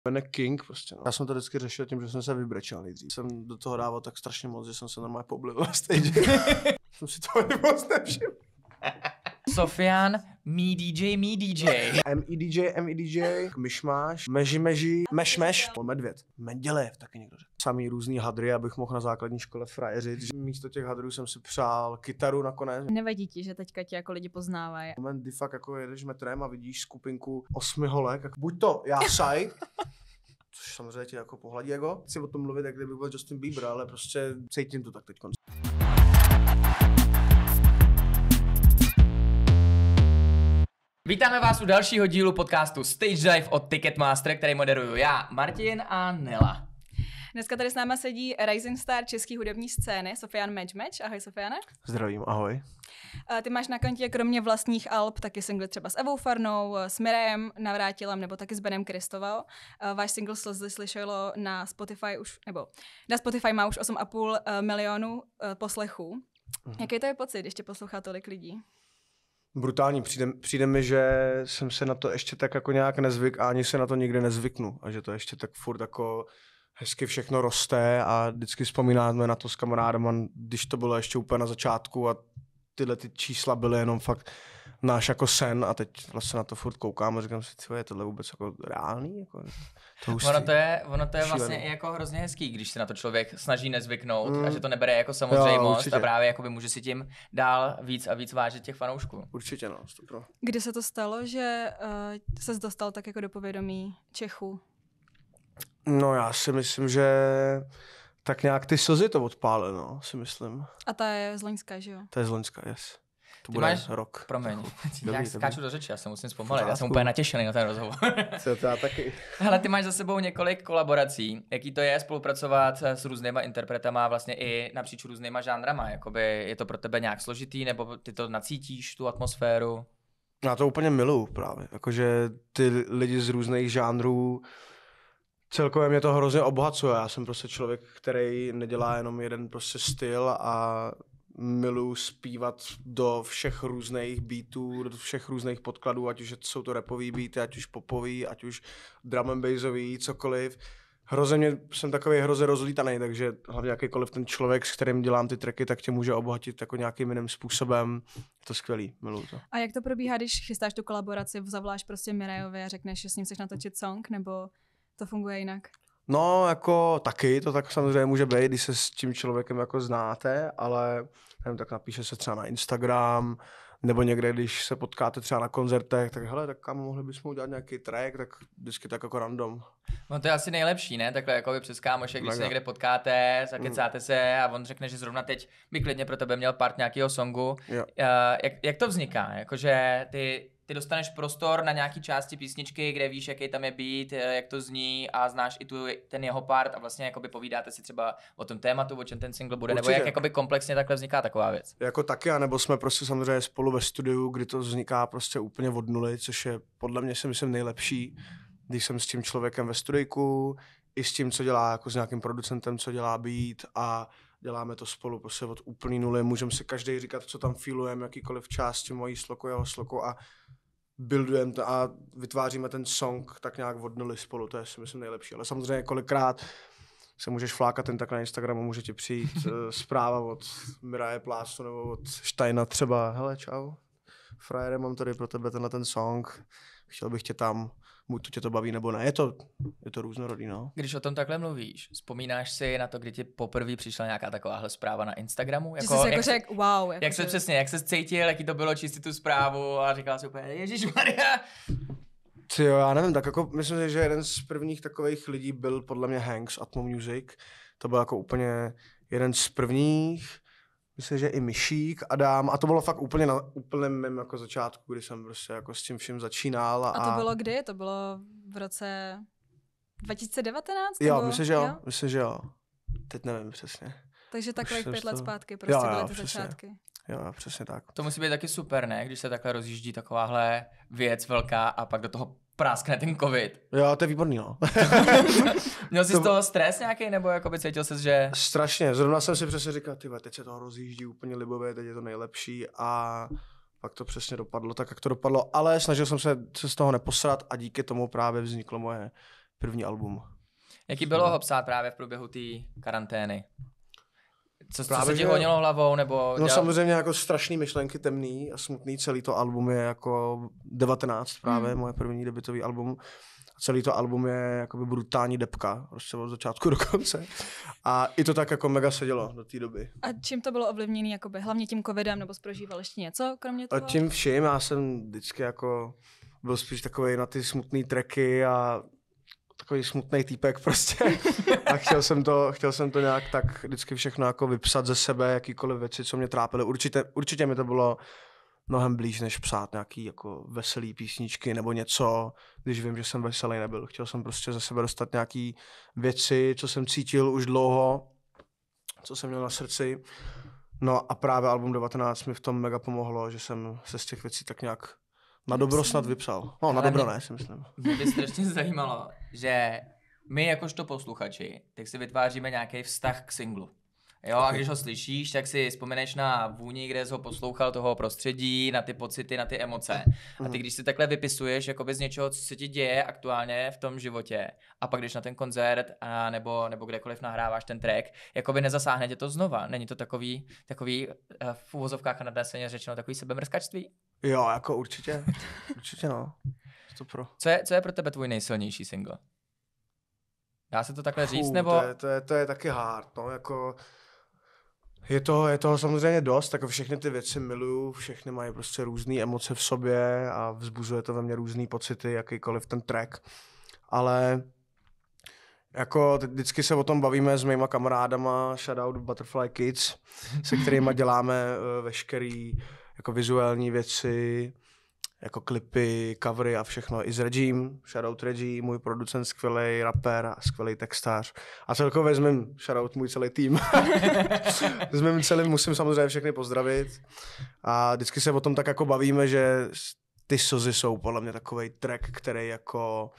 jmenuje King prostě, no. Já jsem to vždycky řešil tím, že jsem se vybrečel nejdřív. Jsem do toho dával tak strašně moc, že jsem se normálně poblil na stage. Jsem si toho moc nevšiml. Sofian, me DJ. MEDJ, myšmáš, meži, meš, medvěd, Mendělejev taky někdo řekl. Samý různý hadry, abych mohl na základní škole frajeřit. Místo těch hadrů jsem si přál kytaru nakonec. Nevadí ti, že teďka tě jako lidi poznávají? Moment, kdy fakt jako jedeš metrem a vidíš skupinku 8 holek, jako buď to Jásaj, což samozřejmě ti jako pohladí ego. Chci o tom mluvit, jak kdyby byl Justin Bieber, ale prostě cítím to tak teď. Vítáme vás u dalšího dílu podcastu Stage Dive od Ticketmaster, který moderuju já, Martin a Nela. Dneska tady s náma sedí rising star české hudební scény, Sofian Match. Ahoj Sofiane. Zdravím, ahoj. Ty máš na kontě kromě vlastních alb taky singly třeba s Evou Farnou, s Mirajem Navrátilem nebo taky s Benem Kristovou. Váš single Slzy slyšelo na Spotify na Spotify má už 8,5 milionu poslechů. Jaký to je pocit, když tě poslouchá tolik lidí? Brutální, přijde mi, že jsem se na to ještě tak jako nějak nezvyk a ani se na to nikdy nezvyknu a že to ještě tak furt jako hezky všechno roste a vždycky vzpomínáme na to s kamarádem, když to bylo ještě úplně na začátku a tyhle ty čísla byly jenom fakt náš jako sen a teď vlastně na to furt koukám a říkám si, je tohle vůbec jako reálný? Jako, ono to je vlastně i jako hrozně hezký, když se na to člověk snaží nezvyknout a že to nebere jako samozřejmost a právě jakoby může si tím dál víc a víc vážit těch fanoušků. Určitě no, stopro. Kdy se to stalo, že ses dostal tak jako do povědomí Čechů? No já si myslím, že tak nějak ty slzy to odpálily, no, si myslím. A ta je z Loňska, že jo? To je z Loňska, yes. To Ty bude máš rok. Promiň, já skáču do řeči, já se musím zpomalit, já Pořádku. jsem úplně natěšený na ten rozhovor. To já taky. Hele, ty máš za sebou několik kolaborací, jaký to je spolupracovat s různýma interpretama, vlastně i napříč různýma žánrama, jakoby je to pro tebe nějak složitý, nebo ty to nacítíš, tu atmosféru? Já to úplně miluju právě, jakože ty lidi z různých žánrů, celkově mě to hrozně obohacuje, já jsem prostě člověk, který nedělá jenom jeden prostě styl a miluji zpívat do všech různých beatů, do všech různých podkladů, ať už jsou to rapový beaty, ať už popový, ať už drum and bassový, cokoliv. Jsem takový hrozně rozlítaný, takže hlavně jakýkoliv ten člověk, s kterým dělám ty tracky, tak tě může obohatit jako nějakým jiným způsobem. Je to skvělý, miluji to. A jak to probíhá, když chystáš tu kolaboraci, zavoláš prostě Mirajovi a řekneš, že s ním chceš natočit song, nebo to funguje jinak? No, jako taky, to tak samozřejmě může být, když se s tím člověkem jako znáte, ale nevím, tak napíše se třeba na Instagram, nebo někde, když se potkáte třeba na koncertech, tak hele, tak kam mohli bychom udělat nějaký track, tak vždycky tak jako random. No to je asi nejlepší, ne? Takhle jako přes kámoše, když se někde potkáte, zakecáte se a on řekne, že zrovna teď by klidně pro tebe měl part nějakého songu. Jak to vzniká? Jakože ty dostaneš prostor na nějaký části písničky, kde víš, jaký tam je beat, jak to zní a znáš i ten jeho part a vlastně jakoby povídáte si třeba o tom tématu, o čem ten single bude, Určitě. nebo jak jakoby komplexně takhle vzniká taková věc. Jako taky, anebo jsme prostě samozřejmě spolu ve studiu, kdy to vzniká prostě úplně od nuly, což je podle mě si myslím nejlepší, když jsem s tím člověkem ve studijku, i s tím, co dělá, jako s nějakým producentem, co dělá beat a děláme to spolu prostě od úplný nuly, můžeme si každý říkat, co tam feelujeme, jakýkoliv části mojí sloku, jeho sloku a buildujeme to a vytváříme ten song tak nějak od nuly spolu, to je si myslím nejlepší, ale samozřejmě kolikrát se můžeš flákat ten tak na Instagramu, může ti přijít zpráva od Miraje Plástu nebo od Steina třeba, hele čau, frajere, mám tady pro tebe tenhle ten song, chtěl bych tě tam, buď to tě to baví nebo ne, je to různorodý, no. Když o tom takhle mluvíš, vzpomínáš si na to, kdy ti poprvé přišla nějaká takováhle zpráva na Instagramu? Že jsi jako řekl wow. Jak se přesně, jak se cítil, jaký to bylo čistit tu zprávu a říkal si úplně, ježišmarja. Jo, já nevím, tak jako myslím si, že jeden z prvních takových lidí byl podle mě Hank z Atmo Music, to byl jako úplně jeden z prvních, myslím, že i Myšík, Adam a to bylo fakt úplně na úplném mém jako začátku, kdy jsem prostě jako s tím vším začínal. A to bylo kdy? To bylo v roce 2019? Jo, nebo? Myslím, že jo. Teď nevím přesně. Takže takových 5 let zpátky prostě byly ty začátky. Jo, přesně tak. To musí být taky super, ne? Když se takhle rozjíždí takováhle věc velká a pak do toho práskne ten covid. Jo, to je výborný, no. Měl jsi z toho stres nějaký, nebo jakoby cítil jsi, že... Strašně, zrovna jsem si přesně říkal, teď se toho rozjíždí úplně libově, teď je to nejlepší a pak to přesně dopadlo tak, jak to dopadlo, ale snažil jsem se z toho neposrat a díky tomu právě vzniklo moje první album. Jaký bylo ho psát právě v průběhu té karantény? Co se ti že... honilo hlavou, nebo... No samozřejmě jako strašný myšlenky, temný a smutný, celý to album je jako 19 právě, moje první debutový album. Celý to album je jakoby brutální depka, prostě od začátku do konce. A i to tak jako mega sedělo do té doby. A čím to bylo ovlivněné, jakoby hlavně tím covidem, nebo prožíval ještě něco kromě toho? A tím vším, já jsem vždycky jako byl spíš takovej na ty smutný tracky a takový smutný týpek prostě. A chtěl jsem to nějak tak vždycky všechno jako vypsat ze sebe, jakýkoliv věci, co mě trápily. Určitě mi to bylo mnohem blíž, než psát nějaký jako veselý písničky nebo něco, když vím, že jsem veselý nebyl. Chtěl jsem prostě ze sebe dostat nějaký věci, co jsem cítil už dlouho, co jsem měl na srdci. No a právě album 19 mi v tom mega pomohlo, že jsem se z těch věcí tak nějak na dobro snad vypsal. No, na dobro ne, si myslím. Mě by strašně zajímalo, že my jakožto posluchači, tak si vytváříme nějaký vztah k singlu. Jo, a když ho slyšíš, tak si vzpomeneš na vůni, kde jsi ho poslouchal, toho prostředí, na ty pocity, na ty emoce. A ty, když si takhle vypisuješ jakoby z něčeho, co se ti děje aktuálně v tom životě, a pak když na ten koncert nebo kdekoliv nahráváš ten track, jakoby nezasáhne tě to znova. Není to takový v uvozovkách a nadneseně řečeno takový sebemrskačství? Jo, jako určitě no. Co je pro tebe tvůj nejsilnější single? Dá se to takhle říct, nebo? To je taky hard, no, jako... Je toho samozřejmě dost, jako všechny ty věci miluju, všechny mají prostě různé emoce v sobě a vzbuzuje to ve mně různé pocity, jakýkoliv ten track, ale jako vždycky se o tom bavíme s mýma kamarádama, shoutout Butterfly Kids, se kterýma děláme veškerý jako vizuální věci, jako klipy, covery a všechno. I s Regím, shoutout Reggie, můj producent, skvělý rapper a skvělý textář. A celkově s mým, shoutout můj celý tým. S mým celým musím samozřejmě všechny pozdravit. A vždycky se o tom tak jako bavíme, že ty slzy jsou podle mě takovej track, který jako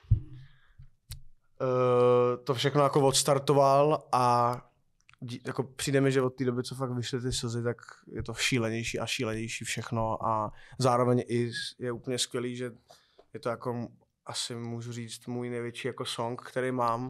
to všechno jako odstartoval a jako přijde mi, že od té doby, co fakt vyšly ty slzy, tak je to šílenější a šílenější všechno a zároveň i je úplně skvělý, že je to jako, asi můžu říct, můj největší jako song, který mám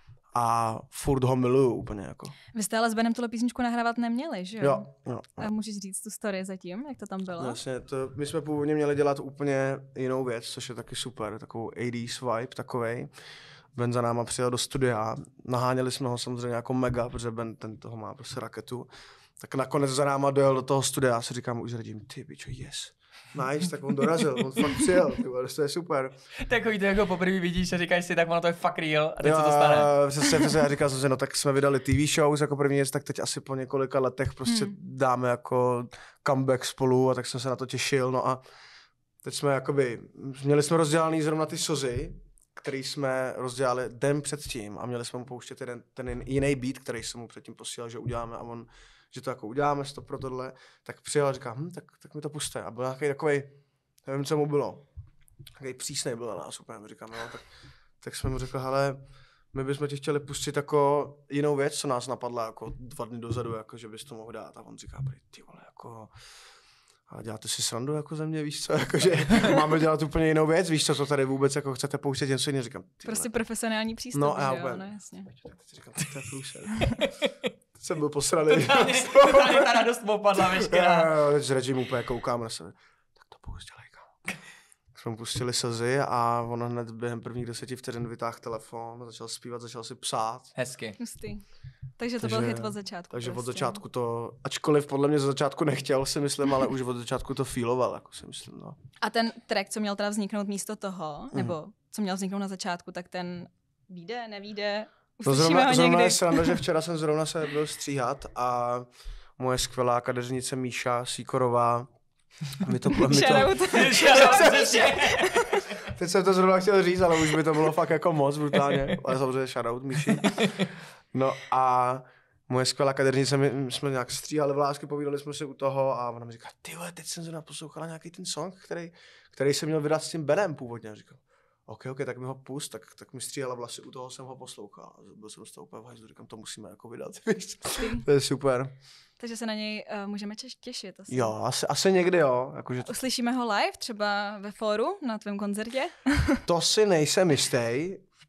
a furt ho miluju úplně jako. Vy jste ale s Benem tuhle písničku nahrávat neměli, že jo? Jo. A můžeš říct tu story zatím, jak to tam bylo? Jasně, my jsme původně měli dělat úplně jinou věc, což je taky super, takovou 80s vibe takovej. Ben za náma přijel do studia, naháněli jsme ho samozřejmě jako mega, protože Ben ten toho má prostě raketu. Tak nakonec za náma dojel do toho studia a si říkám už Radím, ty bičo, yes. Nice, tak on dorazil, on fakt přijel, to je super. Takový to jako poprvé vidíš a říkáš si, tak ono to je fakt real a teď se to stane. Přesně, já říkal jsem si, no tak jsme vydali TV shows jako první věc, tak teď asi po několika letech prostě dáme jako comeback spolu a tak jsem se na to těšil, no a teď jsme jakoby, měli jsme rozdělaný zrovna ty slzy, který jsme rozdělali den předtím a měli jsme mu pouštět ten jiný beat, který jsem mu předtím posílal, že uděláme a on, že to jako uděláme to pro tohle, tak přijel a říká, tak mi to puste. A byl nějaký takovej, nevím, co mu bylo, takový přísnej byl na nás úplně, říkám, no, tak jsme mu řekli, hele, my bychom ti chtěli pustit jako jinou věc, co nás napadla jako 2 dny dozadu, jako, že bys to mohl dát. A on říká, ty vole, jako... A děláte si srandu jako ze mě, víš co, jakože máme dělat úplně jinou věc, víš co tady vůbec jako chcete pouštět něco jiného, říkám. Prostě profesionální přístup, no, že jo, no jasně. Tak teď říkám, to je průšer. Teď jsem byl posraný. Totálně ta radost popadla veškerá. Teď s Regim úplně koukám na sebe, tak to poušť dělej, kámo. Jsme mu pustili slzy a on hned během prvních 10 vteřin vytáhl telefon, začal zpívat, začal si psát. Hezky. Hustý. Takže to byl hit od začátku. Takže prostě. od začátku to, ačkoliv podle mě ze začátku nechtěl, si myslím, ale už od začátku to feeloval, jako si myslím, no. A ten track, co měl teda vzniknout místo toho, nebo co měl vzniknout na začátku, tak ten vyjde, nevíde? To zrovna je sranda, že včera jsem zrovna se byl stříhat a moje skvělá kadeřnice Míša Síkorová Teď jsem to zrovna chtěl říct, ale už by to bylo fakt jako moc brutálně, ale samozřejmě shoutout Míši. No a moje skvělá kadeřnice, my jsme nějak stříhali vlásky, povídali jsme si u toho a ona mi říká, ty vole, teď jsem zrovna poslouchala nějaký ten song, který jsem měl vydat s tím Benem původně. A říkám, OK, tak mi ho pust, tak mi stříhala vlasy, u toho jsem ho poslouchal. Byl jsem z toho úplně v hajzlu, říkám, to musíme jako vydat, víš. To je super. Takže se na něj můžeme těšit. Asi. Jo, asi někdy jo. Jakože to... Uslyšíme ho live třeba ve fóru na tvém koncertě? To si nejsem jistý.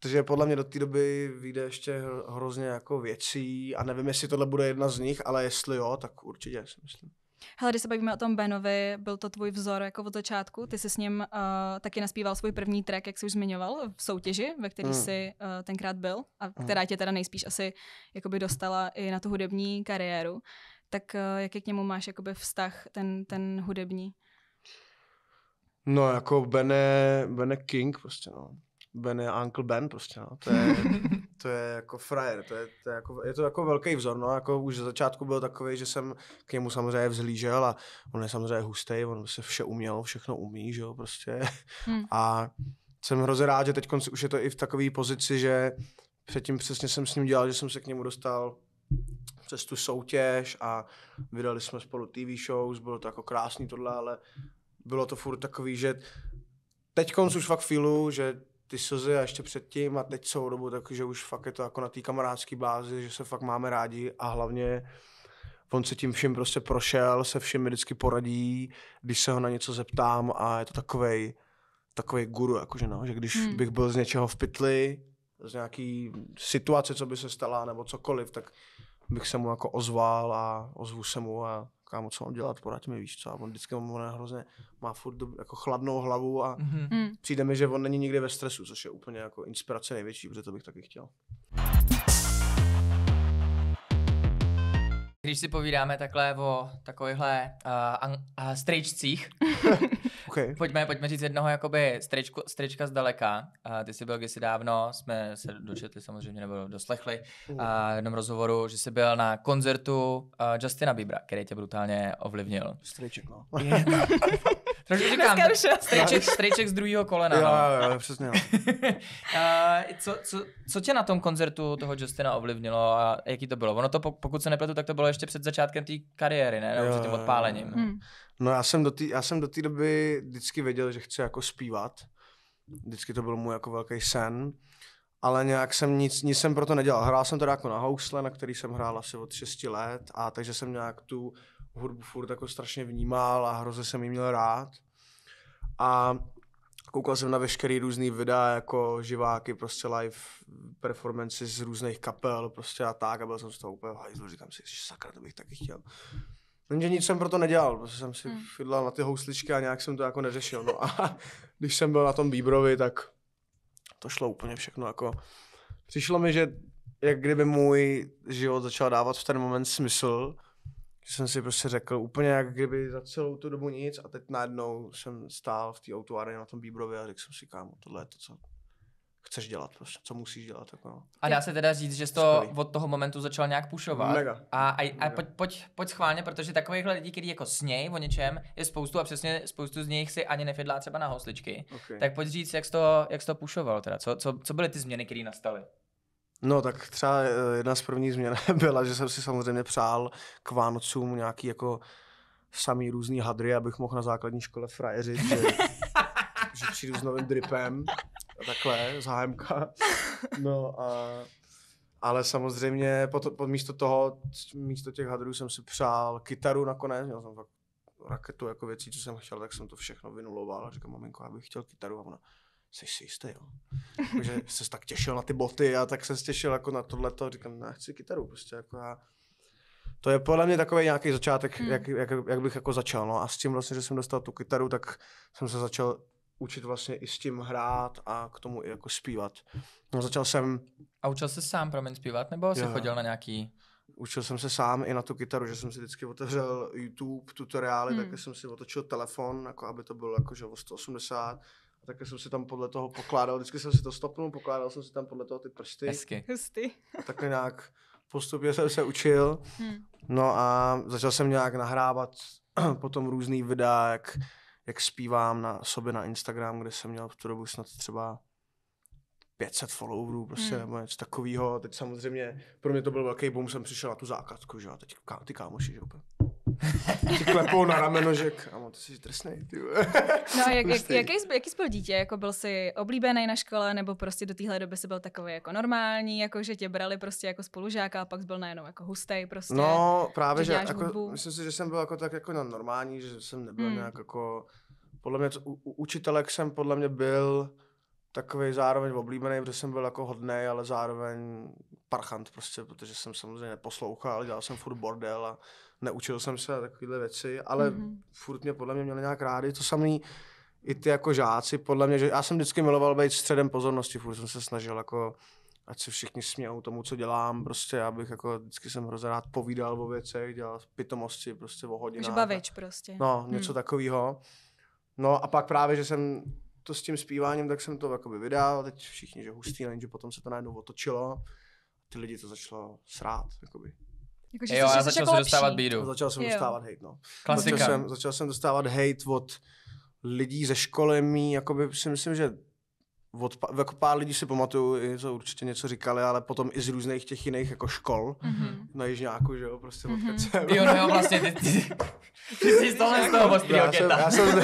Protože podle mě do té doby vyjde ještě hrozně jako věcí a nevím, jestli tohle bude jedna z nich, ale jestli jo, tak určitě si myslím. Hele, když se bavíme o tom Benovi, byl to tvůj vzor jako od začátku? Ty jsi s ním taky naspíval svůj první track, jak jsi už zmiňoval, v soutěži, ve který jsi tenkrát byl a která tě teda nejspíš asi jakoby dostala i na tu hudební kariéru. Tak jaký k němu máš jakoby vztah, ten hudební? No jako Ben King prostě, no. Ben je Uncle Ben prostě, no. To je jako frajer, je to jako velký vzor, no. Jako už za začátku byl takový, že jsem k němu samozřejmě vzhlížel a on je samozřejmě hustý, on se vše uměl, všechno umí, že jo, prostě. A jsem hrozně rád, že teď už je to i v takové pozici, že předtím přesně jsem s ním dělal, že jsem se k němu dostal přes tu soutěž a vydali jsme spolu TV shows, bylo to jako krásný tohle, ale bylo to furt takový, že teď už fakt feelu, že ty slzy a ještě předtím a teď celou dobu, takže už fakt je to jako na té kamarádské bázi, že se fakt máme rádi a hlavně on se tím vším prostě prošel, se vším mi vždycky poradí, když se ho na něco zeptám a je to takovej guru, jakože no, že když bych byl z něčeho v pytli, z nějaký situace, co by se stala nebo cokoliv, tak bych se mu jako ozval a ozvu se mu a kámo, co mám dělat, poraď mi, víš co, a on vždycky hrozně má furt jako chladnou hlavu a přijde mi, že on není nikdy ve stresu, což je úplně jako inspirace největší, protože to bych taky chtěl. Když si povídáme takhle o takovýchhle strejčcích, okay. pojďme říct jednoho jakoby strejčka zdaleka. Ty jsi byl kdysi dávno, jsme se dočetli samozřejmě, nebo doslechli v jednom rozhovoru, že jsi byl na koncertu Justina Biebera, který tě brutálně ovlivnil. Strejček, no. Trošku říkám, strejček z druhého kolena. Jo, přesně. Co tě na tom koncertu toho Justina ovlivnilo a jaký to bylo? Ono to, pokud se nepletu, tak to bylo ještě před začátkem té kariéry, ne? Nebo před tím odpálením. No já jsem do té doby vždycky věděl, že chci jako zpívat. Vždycky to byl můj jako velký sen. Ale nějak jsem nic jsem pro to nedělal. Hrál jsem teda jako na housle, na který jsem hrál asi od 6 let a takže jsem nějak tu hudbu furt jako strašně vnímal a hrozně jsem jí měl rád. A koukal jsem na veškerý různý videa, jako živáky, prostě live performances z různých kapel prostě a tak a byl jsem z toho úplně hajzl, říkám si, sakra, to bych taky chtěl. Jenže nic jsem pro to nedělal, protože jsem si fidlal na ty housličky a nějak jsem to jako neřešil. No a když jsem byl na tom Bieberovi, tak to šlo úplně všechno jako... Přišlo mi, že jak kdyby můj život začal dávat v ten moment smysl, že jsem si prostě řekl úplně jak kdyby za celou tu dobu nic a teď najednou jsem stál v té autoareně na tom Bieberovi a řekl jsem si, kámo, tohle je to, co chceš dělat, prostě, co musíš dělat. Jako no. A dá se teda říct, že jsi to od toho momentu začal nějak pušovat. Mega. A pojď schválně, protože takovýchhle lidí, kteří jako snějí o něčem, je spoustu a přesně spoustu z nich si ani nefidlá třeba na housličky. Okay. Tak pojď říct, jak jsi to pušoval teda, co byly ty změny, které nastaly? No tak třeba jedna z prvních změn byla, že jsem si samozřejmě přál k Vánocům nějaký jako samý různý hadry, abych mohl na základní škole frajeřit, že přijdu s novým dripem a takhle, z HMK. No ale samozřejmě místo těch hadrů jsem si přál kytaru nakonec, měl jsem fakt raketu jako věcí, co jsem chtěl, tak jsem to všechno vynuloval a říkám, maminko, já bych chtěl kytaru a ona, jsi si jistý, jo. Takže ses tak těšil na ty boty a tak se těšil jako na tohleto, říkám, ne, chci kytaru prostě jako to je podle mě takový nějaký začátek, jak bych jako začal, no a s tím vlastně, že jsem dostal tu kytaru, tak jsem se začal učit vlastně i s tím hrát a k tomu i jako zpívat. No začal jsem... A učil jsi sám, zpívat, nebo jsi chodil na nějaký... Učil jsem se sám i na tu kytaru, že jsem si vždycky otevřel YouTube tutoriály, tak jsem si otočil telefon, jako aby to bylo jako, že o 180. A také jsem si tam podle toho pokládal, vždycky jsem si to stopnul, pokládal jsem si tam podle toho ty prsty. Hezky. A tak nějak postupně jsem se učil. No a začal jsem nějak nahrávat potom různý videa, jak zpívám na sobě na Instagram, kde jsem měl v tu dobu snad třeba 500 followerů, prostě, nebo něco takového. Teď samozřejmě pro mě to byl velký boom, jsem přišel na tu základku, že a teď ty kámoši, že úplně. Ti klepou na rameno, že kámo, ty jsi drsnej, ty. No a jaký jsi byl dítě? Jako byl jsi oblíbený na škole, nebo prostě do téhle doby jsi byl takový jako normální, jako že tě brali prostě jako spolužáka a pak jsi byl najednou jako hustej prostě? No právě, že jako, myslím si, že jsem byl jako tak jako normální, že jsem nebyl nějak jako, podle mě učitelek jsem podle mě byl takový zároveň oblíbený, protože jsem byl jako hodnej, ale zároveň parchant prostě, protože jsem samozřejmě neposlouchal, dělal jsem furt bordel a neučil jsem se a takovéhle věci, ale furt mě podle mě měli nějak rádi. To samý i ty jako žáci, podle mě, že já jsem vždycky miloval být středem pozornosti, furt jsem se snažil jako, ať se všichni smějou tomu, co dělám, prostě, abych jako vždycky jsem hrozně rád povídal o věcech, dělal pitomosti prostě o hodinách. Takže bavič prostě. No, něco takového. No a pak právě, že jsem to s tím zpíváním, tak jsem to jakoby vydal, teď všichni, že hustý, jenže potom se to najednou otočilo, ty lidi to začalo srát, jakoby. Jako, jo, já začal jsem dostávat bídu. Začal jsem dostávat hate, no. Klasika. Začal jsem dostávat hate od lidí ze školy mý, jakoby si myslím, že jako pár lidí si pamatuju, co určitě něco říkali, ale potom i z různých těch jiných jako škol, na Jižňáku, že jo, prostě odkud jsem. Jo, vlastně, ty jsi z toho ostrýho keta. Já jsem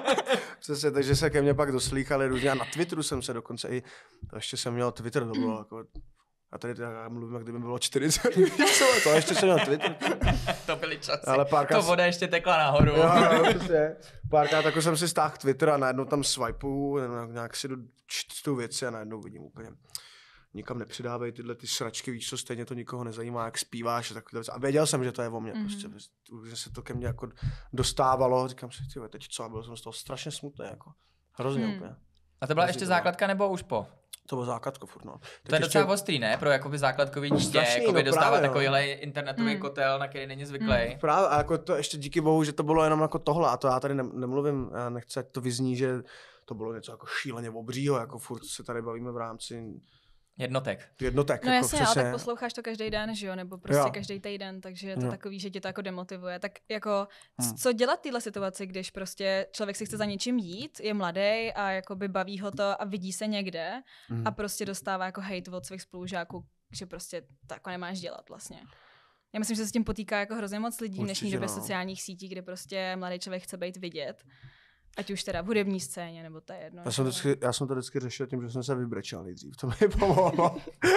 přesně, takže se ke mně pak doslýchali různě a na Twitteru jsem se dokonce i, to ještě jsem měl Twitter, to bylo jako, a tady já mluvím, jak kdyby bylo 40, to ještě jsem měl Twitter. To byly časy, ale to voda ještě tekla nahoru. Jo, přesně. Párkrát jako jsem si stáhl Twitter a najednou tam swipeu, nějak si čtu věci a najednou vidím úplně, nikam nepřidávej tyhle ty sračky, víš co, stejně to nikoho nezajímá, jak zpíváš a takové věci. A věděl jsem, že to je o mně, prostě, že se to ke mně jako dostávalo, říkám si, tyhle, teď co, a byl jsem z toho strašně smutný, jako, hrozně úplně. A to byla ještě základka nebo už po? To bylo základko furt, no. To je docela ostrý, ne? Pro jakoby základkový dítě, jakoby dostávat takovýhle internetový kotel, na který není zvyklý. Právě, a jako to ještě díky bohu, že to bylo jenom jako tohle, a to já tady nemluvím, já nechci, ať to vyzní, že to bylo něco jako šíleně obřího, jako furt se tady bavíme v rámci jednotek. No jako jasně, ale tak posloucháš to každý den, že jo, nebo prostě každý týden, takže je to takový, že tě to jako demotivuje. Tak jako, co dělat v téhle situaci, když prostě člověk si chce za něčím jít, je mladý a jakoby baví ho to a vidí se někde a prostě dostává jako hate od svých spolužáků, že prostě to jako nemáš dělat vlastně. Já myslím, že se s tím potýká jako hrozně moc lidí v dnešní době sociálních sítí, kde prostě mladý člověk chce být vidět. Ať už teda v hudební scéně, nebo to je jedno. Já jsem to vždycky řešil tím, že jsem se vybrečel nejdřív. To mi pomohlo.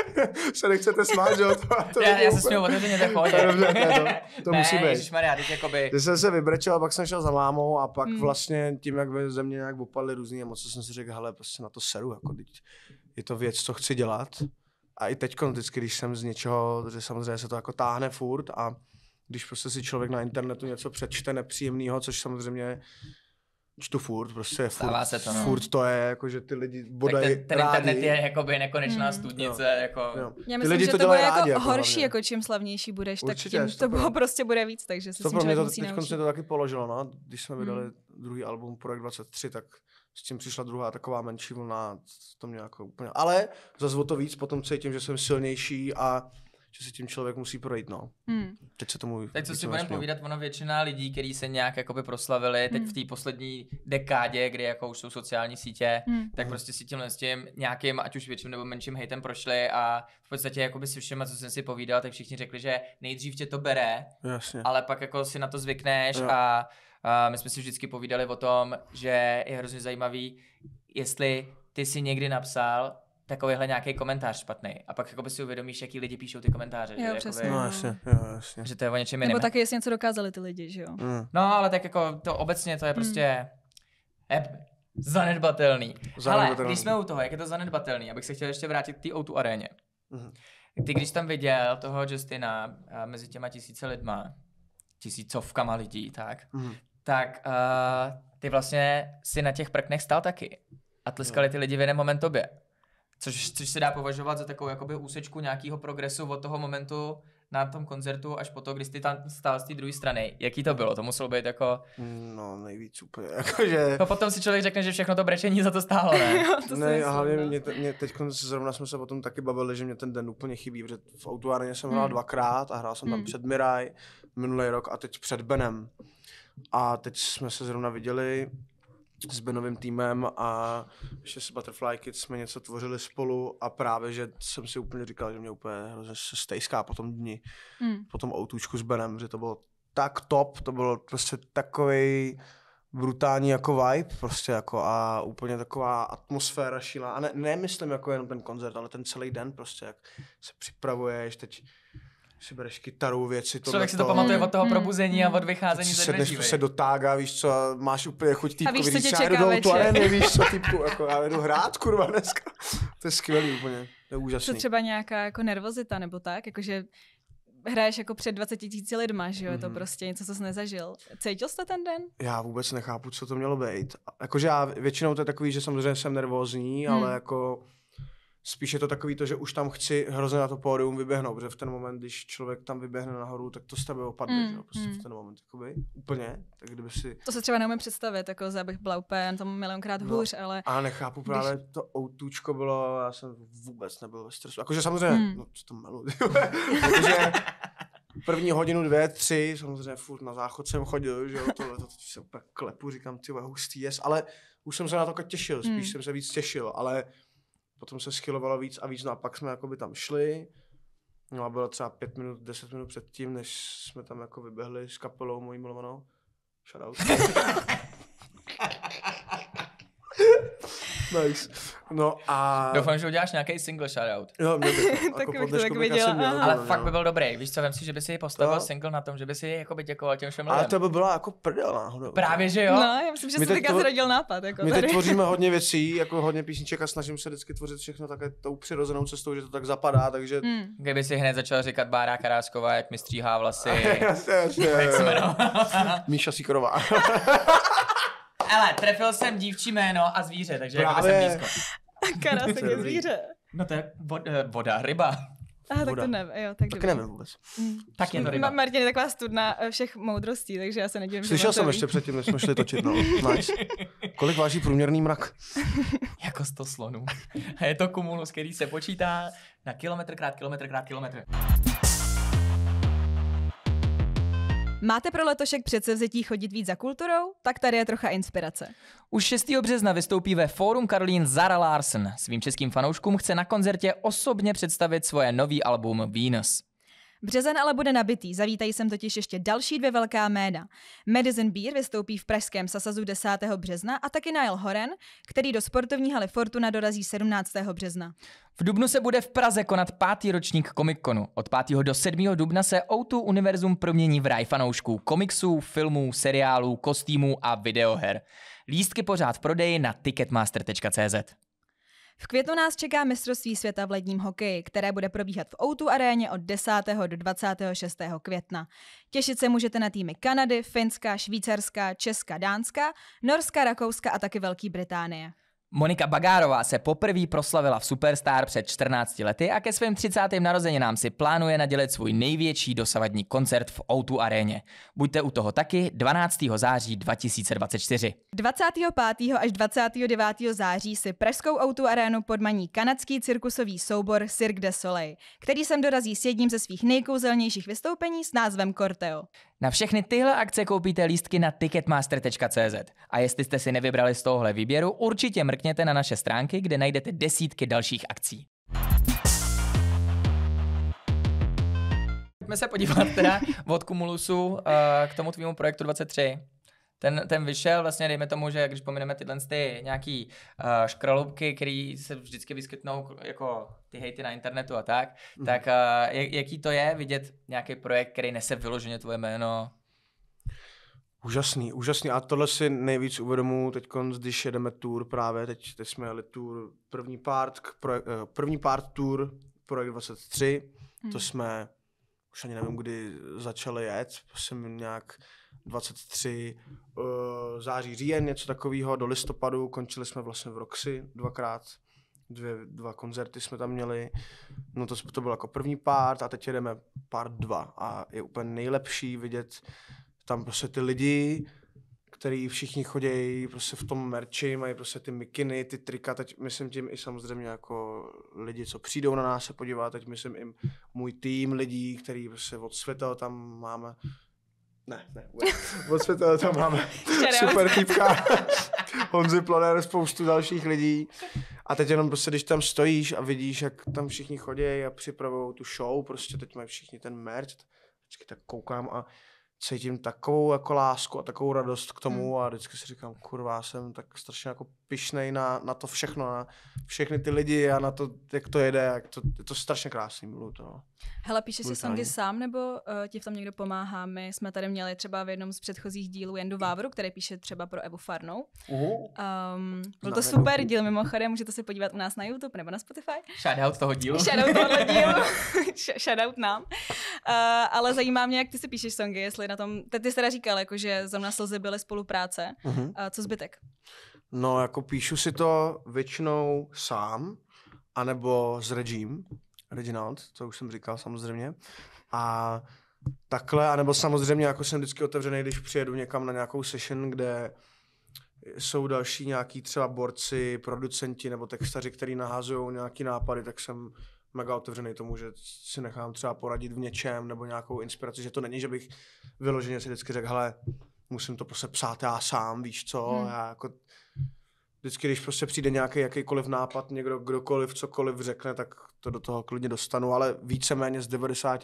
Se nechcete smát, že jo? Já se směju otevřeně, tak pojď. To musí být. Ježišmarja, teď jakoby... Když jsem se vybrečel, pak jsem šel za mámou a pak vlastně tím, jak ze mě nějak opadly různý emoce, jsem si řekl, hele, prostě na to seru, jako je to věc, co chci dělat. A i teď vždycky, když jsem z něčeho, že samozřejmě se to jako táhne furt a když prostě si člověk na internetu něco přečte nepříjemného, což samozřejmě čtu furt, prostě furt to je, jako, že ty lidi bodají ten internet je jakoby nekonečná studnice, jako... Já myslím, že to bude jako horší, jako čím slavnější budeš, určitě, tak tím to prostě bude víc, takže se s tím člověk musí naučit. Teď to taky položilo, no, když jsme vydali druhý album Projekt 23, tak s tím přišla druhá taková menší vlna, to mě jako úplně, ale zase o to víc potom cítím, že jsem silnější a že si tím člověk musí projít, no. Teď se tomu... Teď co si budeme povídat, ono většina lidí, kteří se nějak jakoby proslavili teď v té poslední dekádě, kdy jako už jsou sociální sítě, tak prostě si tímhle s tím nějakým, ať už větším nebo menším hejtem prošli a v podstatě jakoby si všema, co jsem si povídal, tak všichni řekli, že nejdřív tě to bere, ale pak jako si na to zvykneš a my jsme si vždycky povídali o tom, že je hrozně zajímavý, jestli ty si někdy napsal takovýhle nějaký komentář špatný. A pak jakoby si uvědomíš, jaký lidi píšou ty komentáře. Jo, že, přesně. No jasně. Že to je o něčem jiném. Nebo taky jestli něco dokázali ty lidi, že jo? No, ale tak jako to obecně to je prostě zanedbatelný. Ale když jsme u toho, jak je to zanedbatelný, abych se chtěl ještě vrátit k té O2 aréně. Ty, když tam viděl toho Justina mezi těma 1000 lidma, 1000 lidí, tak ty vlastně si na těch prknech stál taky. A tleskali ty lidi v jeden moment tobě. Což se dá považovat za takovou jakoby úsečku nějakého progresu od toho momentu na tom koncertu až po to, když jsi tam stál z té druhé strany. Jaký to bylo? To muselo být jako... No nejvíc úplně, jakože... No potom si člověk řekne, že všechno to brečení za to stálo, ne? Ne, a hlavně mě teď zrovna jsme se potom taky bavili, že mě ten den úplně chybí, protože v O2 aréně jsem hrál 2krát a hrál jsem tam před Miraj minulý rok a teď před Benem. A teď jsme se zrovna viděli s Benovým týmem a ještě s Butterfly Kids jsme něco tvořili spolu a právě, že jsem si úplně říkal, že mě úplně hrozně se stejská po tom dni, po tom outučku s Benem, že to bylo tak top, to bylo prostě takovej brutální jako vibe prostě jako a úplně taková atmosféra šílená a nemyslím jako jenom ten koncert, ale ten celý den prostě, jak se připravuješ teď, si bereš kytaru, věci. Člověk si to pamatuje od toho probuzení a od vycházení ze dveří. Se do tága, víš co, a máš úplně chuť týpku, víš, co tě já čeká jdu večer. nevíš co týpku, jako já jdu hrát, kurva, dneska. To je skvělý úplně, to je úžasný. Co třeba nějaká jako nervozita nebo tak, jakože hraješ jako před 20 000 lidma, že jo, je to prostě něco, co jsi nezažil. Cítil jsi to ten den? Já vůbec nechápu, co to mělo být. Jakože já většinou to je takový, že samozřejmě jsem nervózní, ale jako spíš je to takový to, že už tam chci hrozně na to pódium vyběhnout, protože v ten moment, když člověk tam vyběhne nahoru, tak to z tebe opadne, že jo, prostě v ten moment, jakoby, úplně, tak kdyby si... To se třeba neumím představit, jako abych byla úplně tam milionkrát hůř, ale... A nechápu právě, to outučko bylo, já jsem vůbec nebyl ve stresu, jakože samozřejmě, no co to melu, protože první hodinu, 2, 3, samozřejmě furt na záchod jsem chodil, že jo, tohle se úplně klepu, říkám, ty hustý jest, ale už jsem se na to těšil, spíš jsem se víc těšil, ale potom se schylovalo víc a víc, no a pak jsme jakoby tam šli, no a bylo třeba 5 minut, 10 minut předtím, než jsme tam jako vyběhli s kapelou mojí milovanou. Shoutout. Nice. No a... Doufám, že uděláš nějaký single shoutout. Jo, mě by to. Tak Jako bych to tak viděla. Ale fakt by byl dobrý. Víš co, vem si, že by si postavil single na tom, že by si jakoby děkoval těm všem lidem. Ale to by byla jako prdel náhodou. Právě, že jo? No, já myslím, že se teďka zrodil nápad. Jako my tady. teď tvoříme hodně věcí, jako hodně písniček a snažím se vždycky tvořit všechno také tou přirozenou cestou, že to tak zapadá, takže... Kdyby si hned začal říkat Bára Karásková, jak mi stříhá vlasy. Jasně. Jak se jmenuje? Míša Sikorová. Hele, trefil jsem dívčí jméno a zvíře, takže jako jsem blízko. Karásek je zvíře. No to je voda, ryba. Tak to nevím, jo, tak taky nevím vůbec. Tak je to ryba. Martin je taková studna všech moudrostí, takže já se nedivím, Slyšel jsem ještě předtím, než jsme šli točit, no. Nice. Kolik váží průměrný mrak? Jako 100 slonů. A je to kumulus, který se počítá na kilometr krát kilometr. Máte pro letošek předsevzetí chodit víc za kulturou? Tak tady je trocha inspirace. Už 6. března vystoupí ve Fórum Karolín Zara Larsson. Svým českým fanouškům chce na koncertě osobně představit svoje nový album Venus. Březen ale bude nabitý, zavítají sem totiž ještě další 2 velká jména. Madison Beer vystoupí v pražském Sasazu 10. března a taky Niall Horan, který do sportovní haly Fortuna dorazí 17. března. V dubnu se bude v Praze konat 5. ročník Comic-Conu. Od 5. do 7. dubna se O2 univerzum promění v ráj fanoušků komiksů, filmů, seriálů, kostýmů a videoher. Lístky pořád v prodeji na ticketmaster.cz. V květnu nás čeká mistrovství světa v ledním hokeji, které bude probíhat v O2 aréně od 10. do 26. května. Těšit se můžete na týmy Kanady, Finska, Švýcarska, Česka, Dánska, Norska, Rakouska a taky Velké Británie. Monika Bagárová se poprvé proslavila v Superstar před 14 lety a ke svým 30. narozeninám si plánuje nadělit svůj největší dosavadní koncert v O2 aréně. Buďte u toho taky 12. září 2024. 25. až 29. září si pražskou O2 arénu podmaní kanadský cirkusový soubor Cirque du Soleil, který sem dorazí s jedním ze svých nejkouzelnějších vystoupení s názvem Corteo. Na všechny tyhle akce koupíte lístky na ticketmaster.cz. A jestli jste si nevybrali z tohohle výběru, určitě mrkněte na naše stránky, kde najdete desítky dalších akcí. Pojďme se podívat teda od Cumulusu k tomu tvýmu projektu 23. Ten vyšel vlastně, dejme tomu, že když pomineme tyhle nějaký škralubky, které se vždycky vyskytnou jako ty hejty na internetu a tak jaký to je vidět nějaký projekt, který nese vyloženě tvoje jméno? Úžasný. A tohle si nejvíc uvědomuji teď, když jedeme tour právě. Teď jsme jeli tour, první part tour, projekt 23. To jsme, už ani nevím, kdy začali jet, jsem nějak 23 září, říjen, něco takového, do listopadu. Končili jsme vlastně v Roxy 2krát. Dva koncerty jsme tam měli. No to byl jako první part a teď jedeme part 2. A je úplně nejlepší vidět tam prostě ty lidi, který všichni chodí prostě v tom merči, mají prostě ty mikiny, ty trika, teď myslím tím i samozřejmě jako lidi, co přijdou na nás se podívat, teď myslím i můj tým lidí, který prostě od světa tam máme, od světa tam máme super týpka, Honzi Ploner, spoustu dalších lidí a teď jenom prostě, když tam stojíš a vidíš, jak tam všichni chodí a připravují tu show, prostě teď mají všichni ten merch, vždycky tak koukám a cítím takovou jako lásku a takovou radost k tomu a vždycky si říkám, kurva, jsem tak strašně jako pyšnej na to všechno, na všechny ty lidi a na to, jak to jede, je to strašně krásný, miluju to. Hele, píšeš si songy sám, nebo ti v tom někdo pomáhá? My jsme tady měli třeba v jednom z předchozích dílů Jendu Vávru, který píše třeba pro Evu Farnou. Byl to super díl mimochodem, můžete se podívat u nás na YouTube nebo na Spotify. Shoutout toho dílu. Shoutout tohohle dílu. Shoutout nám. Ale zajímá mě, jak ty si píšeš songy, jestli na tom, ty jsi teda říkal, jako, že Zrovna slzy byly spolupráce. Co zbytek? No, jako píšu si to většinou sám, anebo s Reginald, to už jsem říkal samozřejmě. A takhle, anebo samozřejmě jako jsem vždycky otevřený, když přijedu někam na nějakou session, kde jsou další nějaký třeba borci, producenti nebo textaři, který nahazují nějaký nápady, tak jsem mega otevřený tomu, že si nechám třeba poradit v něčem nebo nějakou inspiraci, že to není, že bych vyloženě si vždycky řekl, hele, musím to prostě psát já sám, víš co, já jako vždycky, když prostě přijde nějaký jakýkoliv nápad, někdo, kdokoliv, cokoliv řekne, tak to do toho klidně dostanu, ale víceméně z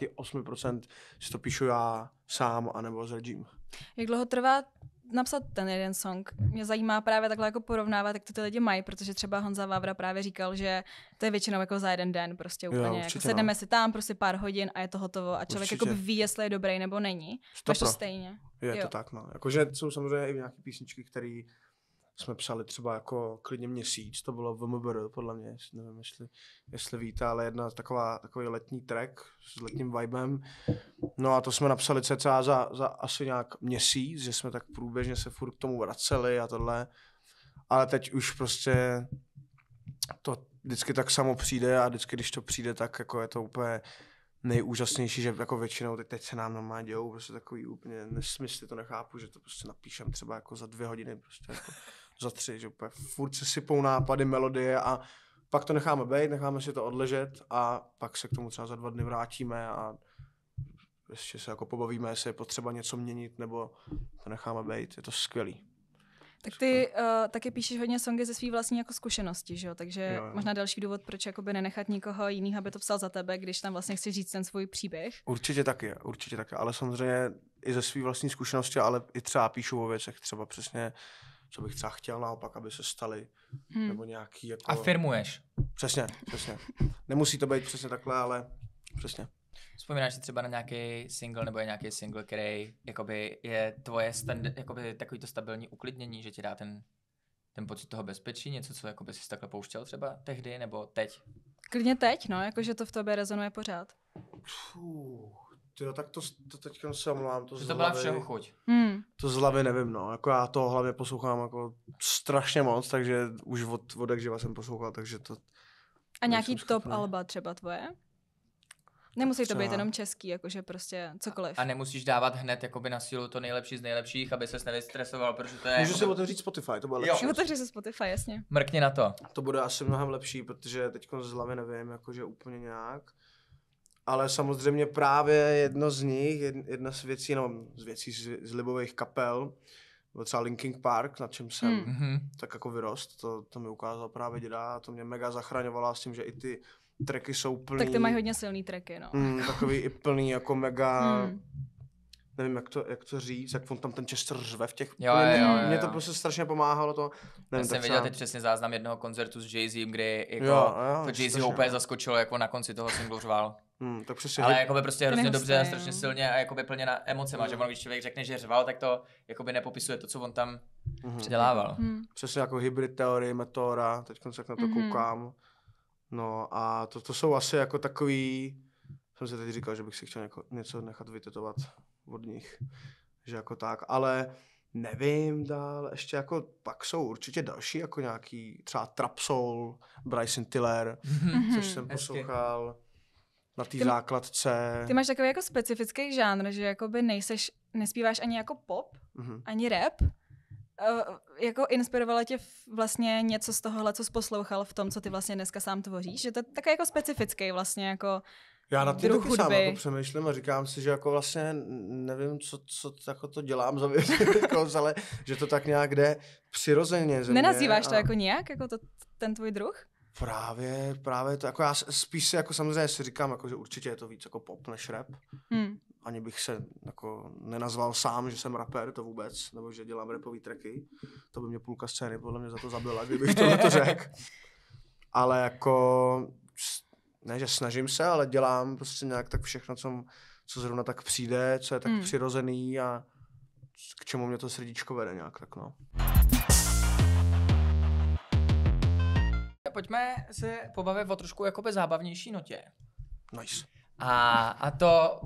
98% si to píšu já sám, anebo s Regím. Jak dlouho trvá napsat ten jeden song? Mě zajímá právě takhle jako porovnávat, jak to ty lidi mají, protože třeba Honza Vávra právě říkal, že to je většinou jako za jeden den, prostě úplně. Jo, jako sedneme si tam prostě pár hodin a je to hotovo a člověk jako ví, jestli je dobrý nebo není. Máš to stejně. Je to tak, no. Jakože jsou samozřejmě i nějaké písničky, které jsme psali třeba jako klidně měsíc, to bylo VMBR, podle mě, nevím, jestli víte, ale takový letní track s letním vibem. No a to jsme napsali cca za asi nějak měsíc, že jsme tak průběžně se furt k tomu vraceli a tohle. Ale teď už prostě to vždycky tak samo přijde a vždycky, když to přijde, tak jako je to úplně nejúžasnější, že jako většinou teď se nám normálně dějou prostě takový úplně nesmysly, to nechápu, že to prostě napíšem třeba jako za 2 hodiny, prostě jako za 3, že úplně furt se sypou nápady, melodie a pak to necháme bejt, necháme si to odležet a pak se k tomu třeba za 2 dny vrátíme a ještě se jako pobavíme, jestli je potřeba něco měnit nebo to necháme bejt, je to skvělý. Tak ty taky píšeš hodně songy ze svý vlastní jako zkušenosti, že jo? Takže jo. možná další důvod, proč jakoby nenechat nikoho jiného, aby to psal za tebe, když tam vlastně chci říct ten svůj příběh. Určitě taky, ale samozřejmě i ze svý vlastní zkušenosti, ale i třeba píšu o věcech, třeba přesně, co bych třeba chtěl naopak, aby se staly, nebo nějaký jako... Afirmuješ. Přesně. Nemusí to být přesně takhle, ale přesně. Vzpomínáš si třeba na nějaký single nebo je nějaký single, který jakoby je tvoje jakoby takový to stabilní uklidnění, že ti dá ten pocit toho bezpečí, něco, co jakoby jsi takhle pouštěl třeba tehdy nebo teď? Klidně teď, no, jakože to v tobě rezonuje pořád. Tak to teďka se omlouvám. To byla všeho chuť. To z hlavy nevím, no. Jako já to hlavně poslouchám jako strašně moc, takže už od jak živa jsem poslouchal, takže to... A nějaký top alba třeba tvoje? Nemusí to být jenom český, jakože prostě cokoliv. A nemusíš dávat hned jakoby na sílu to nejlepší z nejlepších, aby ses nevystresoval, protože to je... Můžu si otevřít Spotify, to bude lepší. Otevři si Spotify, jasně. Mrkni na to. To bude asi mnohem lepší, protože teď z hlavy nevím, jakože úplně nějak. Ale samozřejmě právě jedna z věcí, z libových kapel, byl třeba Linkin Park, na čem jsem tak jako vyrost, to mi ukázal právě děda a to mě mega zachraňovalo s tím, že i ty tracky jsou plný. Tak ty mají hodně silný tracky, no. Takový i plný jako mega, nevím jak to říct, jak on tam ten Chester řve v těch. Jo. Mě to prostě strašně pomáhalo to. Nevím, já jsem viděl teď přesně záznam jednoho koncertu s Jay-Z, kdy jako to Jay-Z ho úplně zaskočilo, jako na konci toho singlu řval. Tak přesně, ale jakoby prostě hrozně dobře a strašně silně a jakoby plně na emocema, že on, když člověk řekne, že řval, tak to jakoby nepopisuje to, co on tam předělával. Přesně jako Hybrid Theory, Meteora, teď se na to koukám. No a to jsou asi jako takový, jsem si teď říkal, že bych si chtěl něco nechat vytetovat od nich, že jako tak, ale nevím dál, ještě jako pak jsou určitě další, jako nějaký třeba Trap Soul, Bryson Tiller, což jsem poslouchal na té základce. Ty máš takový jako specifický žánr, že jakoby nespíváš ani jako pop, ani rap. Jako inspirovalo tě vlastně něco z tohohle, co jsi poslouchal v tom, co ty vlastně dneska sám tvoříš? Že to je takový jako specifický vlastně jako já na ty taky sám jako přemýšlím a říkám si, že jako vlastně nevím, co jako to dělám za věc, ale že to tak nějak jde přirozeně ze mě. Nenazýváš to jako nějak, jako ten tvůj druh? Právě to, jako já spíš si jako samozřejmě si říkám, jako, že určitě je to víc jako pop než rap, ani bych se jako nenazval sám, že jsem rapper, to vůbec, nebo že dělám rapový tracky. To by mě půlka scény podle mě za to zabila, kdybych tohle řekl. Ale jako, ne, že snažím se, ale dělám prostě nějak tak všechno, co zrovna tak přijde, co je tak přirozený a k čemu mě to srdíčko vede nějak tak, no. Pojďme se pobavit o trošku jakoby zábavnější notě. Nice. A to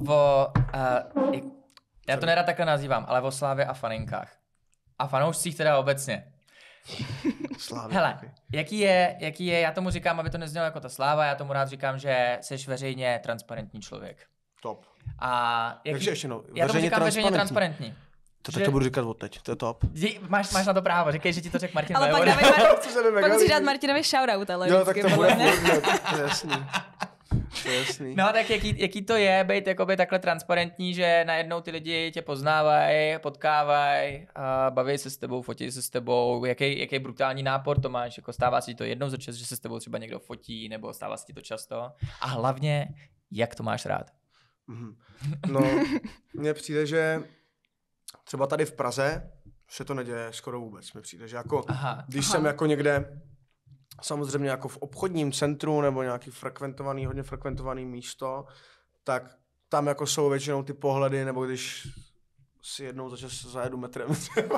já to nerad takhle nazývám, ale o slávě a faninkách. A fanoušcích teda obecně. Slávě. Hele, jaký je, já tomu říkám, aby to neznělo jako ta sláva, já tomu rád říkám, že jsi veřejně transparentní člověk. Top. A Takže ještě jednou, já tomu říkám veřejně transparentní. Tak to budu říkat odteď, to je top. Máš na to právo, říkej, že ti to řekl Martin. Ale pak musíš dát Martinovi shoutout, ale jo, tak to bude, to je jasný. To je jasný. No tak jaký to je být jakoby takhle transparentní, že najednou ty lidi tě poznávají, potkávají, baví se s tebou, fotí se s tebou, jaký brutální nápor to máš, jako stává se ti to jednou za čas, že se s tebou třeba někdo fotí, nebo stává se ti to často a hlavně, jak to máš rád? No, mně přijde, že třeba tady v Praze se to neděje skoro vůbec, mi přijde, že jako, když jsem jako někde, samozřejmě jako v obchodním centru nebo nějaký hodně frekventovaný místo, tak tam jako jsou většinou ty pohledy, nebo když si jednou za čas zajedu metrem,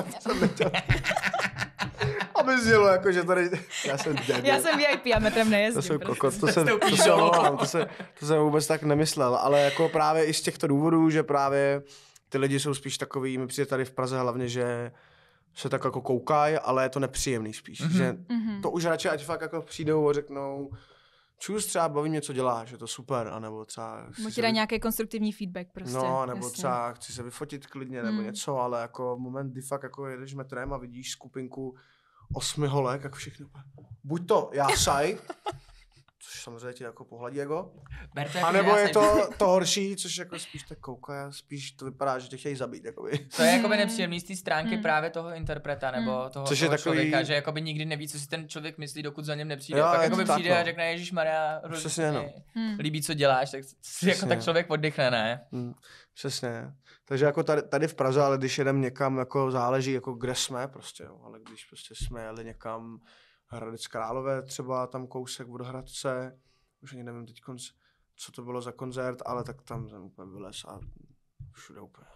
aby znělo jako, že tady, já jsem debil. Já jsem VIP a metrem nejezdím. To jsou kokot, to jsem vůbec tak nemyslel, ale jako právě i z těchto důvodů, že právě ty lidi jsou spíš takový, mi přijde tady v Praze hlavně, že se tak jako koukají, ale je to nepříjemný spíš. Že to už radši, ať fakt jako přijdou a řeknou, čus, třeba baví mě, co děláš, je to super, anebo třeba... Ti dá nějaký konstruktivní feedback prostě. No, nebo jasně. Třeba chci se vyfotit klidně, nebo něco, ale jako moment, kdy fakt jako jedeš metrem a vidíš skupinku 8 holek, jako všechno. Buď to Jásaj, což samozřejmě ti jako pohladí ego, a nebo je to horší, což jako spíš tak kouká, spíš to vypadá, že tě chtějí zabít. Jakoby. To je jakoby nepříjemný z té stránky právě toho interpreta nebo toho člověka, že jakoby nikdy neví, co si ten člověk myslí, dokud za něm nepřijde. Pak jakoby přijde a řekne, ježišmarja, líbí, co děláš, tak si jako tak člověk oddychne, ne? Přesně. Takže jako tady v Praze, ale když jedem někam, jako záleží, jako kde jsme prostě, jo. Ale když prostě jsme jeli někam Hradec Králové, třeba tam kousek od Hradce, už ani nevím teď, co to bylo za koncert, ale tak tam jsem úplně vylez a všude úplně.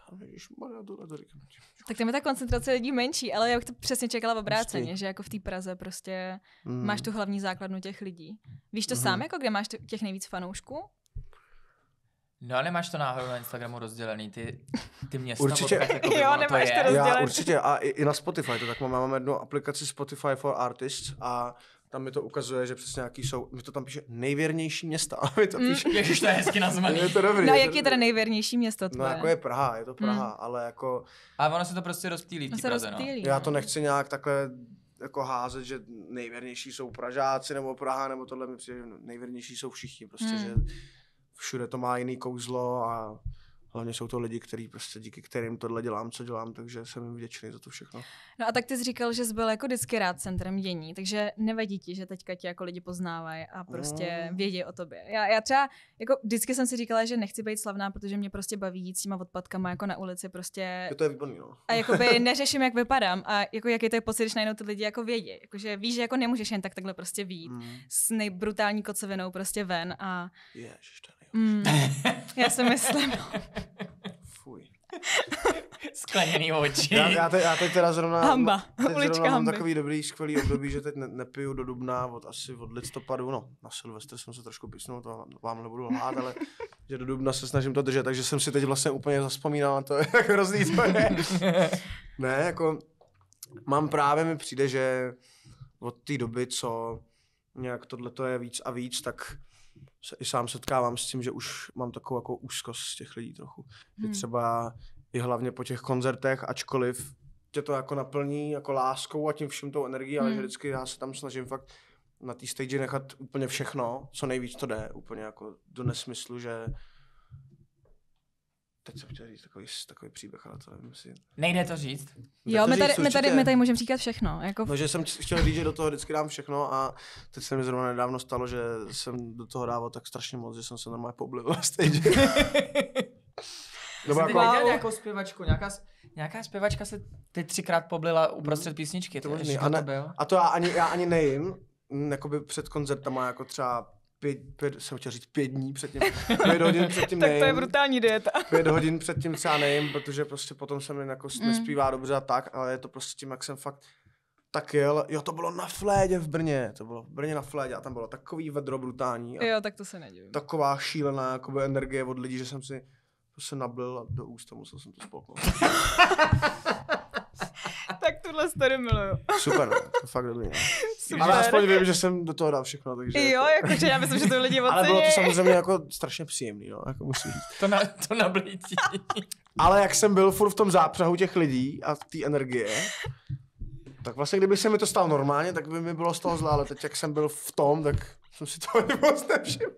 Tak tam je ta koncentrace lidí menší, ale já bych to přesně čekala v obráceně, že jako v té Praze prostě máš tu hlavní základnu těch lidí. Víš to sám, jako kde máš těch nejvíc fanoušků? No, nemáš to náhodou na Instagramu rozdělený, ty města? Určitě. Jo, nemáš to rozdělený. Já určitě a i na Spotify to tak mám jednu aplikaci Spotify for Artists a tam mi to ukazuje, že přesně nějaký jsou, mi to tam píše nejvěrnější města. A mi to píše, ježiš, to je hezky nazvaný. Je to dobrý. No, jak je teda nejvěrnější město tvoje? No, jako je Praha, je to Praha, ale jako... A ono se to prostě rozptýlí v té Praze, no. Já to nechci nějak takhle jako házet, že nejvěrnější jsou Pražáci nebo Praha, nebo tohle mi přijde, nejvěrnější jsou všichni, prostě, že všude to má jiný kouzlo a hlavně jsou to lidi, díky kterým tohle dělám, co dělám, takže jsem jim vděčný za to všechno. No a tak ty jsi říkal, že jsi byl jako vždycky rád centrem dění, takže nevadí ti, že teďka tě jako lidi poznávají a prostě vědí o tobě. Já třeba, jako vždycky jsem si říkala, že nechci být slavná, protože mě prostě baví jít s těma odpadkama jako na ulici prostě. To je výborný, no. A jakoby neřeším, jak vypadám a jako jaký to je pocit, když najednou ty lidi jako vědí. Jakože víš, že jako nemůžeš jen takhle prostě vyjít s nejbrutální kocovinou prostě ven a... Ježiš, to já si myslím. Fuj. Skleněný oči. Já teď teda zrovna... Hamba. Ulička mám takový dobrý, skvělý období, že teď nepiju do dubna asi od listopadu, no na Silvestr jsem se trošku písnul, to vám nebudu lhát, ale že do dubna se snažím to držet, takže jsem si teď vlastně úplně zavzpomínal na to, jak hrozný to je. Ne, jako mám právě, mi přijde, že od té doby, co nějak tohleto je víc a víc, tak se i sám setkávám s tím, že už mám takovou jako úzkost z těch lidí trochu. Že třeba i hlavně po těch koncertech, ačkoliv tě to jako naplní jako láskou a tím všem tou energií, ale že vždycky já se tam snažím fakt na té stage nechat úplně všechno, co nejvíc to jde, úplně jako do nesmyslu, že teď jsem chtěl říct takový příběh, ale to nevím, jestli... Nejde to říct. Jo, my tady můžeme říkat všechno. Jako... No, že jsem chtěl říct, že do toho vždycky dám všechno a teď se mi zrovna nedávno stalo, že jsem do toho dával tak strašně moc, že jsem se normálně poblil na stage. Jsem teď viděl nějakou zpěvačku, nějaká zpěvačka se teď 3krát poblila uprostřed písničky. To a to já ani nejím, jakoby před koncertama jako třeba 5 dní předtím, 5 hodin předtím nejím. Tak to je brutální dieta. 5 hodin předtím třeba nejím, protože prostě potom se mi jako nespívá dobře a tak, ale je to prostě tím, jak jsem fakt tak jel. Jo, to bylo na Flédě v Brně, to bylo v Brně na Flédě a tam bylo takový vedro brutální. Jo, tak to se nedivím. Taková šílená jakoby energie od lidí, že jsem si to se nablil a do úst a musel jsem to spolknout. Tak tuhle story miluju. Super, to fakt dobrý. Ale aspoň vím, že jsem do toho dal všechno, takže... Jo, jakože já myslím, že to lidi ocení. Ale bylo to samozřejmě jako strašně příjemný, no, jako musím říct. To nablítí. Ale jak jsem byl furt v tom zápřahu těch lidí a té energie, tak vlastně kdyby se mi to stalo normálně, tak by mi bylo z toho zlé, ale teď jak jsem byl v tom, tak jsem si toho moc nevšiml.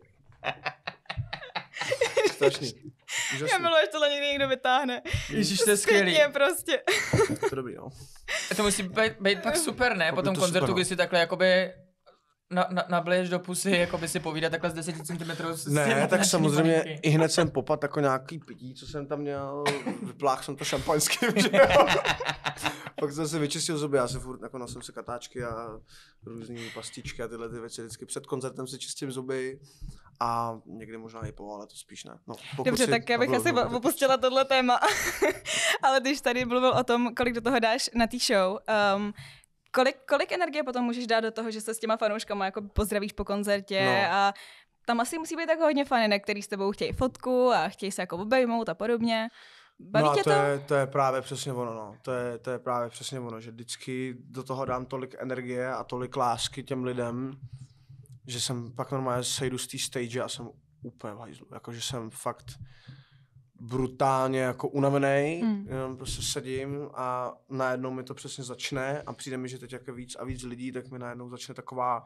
Strašný. Já miluji, že tohle někdy někdo vytáhne. Ježíš, to je skvělý. Prostě. To dobrý, no. To musí být pak super, ne? Po tom koncertu, super, kdy si takhle jakoby nableješ do pusy, jakoby si povídat takhle z 10 cm. Ne, tak samozřejmě i hned jsem popad jako nějaký pití, co jsem tam měl. Vypláchl jsem to šampaňským, že jo. Pak jsem si vyčistil zuby, já si furt jako nosil si katáčky a různý pastičky a tyhle ty věci. Vždycky před koncertem si čistím zuby a někdy možná i po, ale to spíš ne. No, dobře, tak já bych asi opustila tohle téma. Ale když tady mluvil o tom, kolik do toho dáš na té show, kolik energie potom můžeš dát do toho, že se s těma fanouškama jako pozdravíš po koncertě a tam asi musí být jako hodně faninek, který s tebou chtějí fotku a chtějí se jako obejmout a podobně. Baví tě to je právě přesně ono, no. To je právě přesně ono, že vždycky do toho dám tolik energie a tolik lásky těm lidem, že jsem pak normálně sejdu z té stage a jsem úplně v hajzlu. Jakože jsem fakt brutálně jako unavený, jenom prostě sedím a najednou mi to přesně začne a přijde mi, že teď jako víc a víc lidí, tak mi najednou začne taková,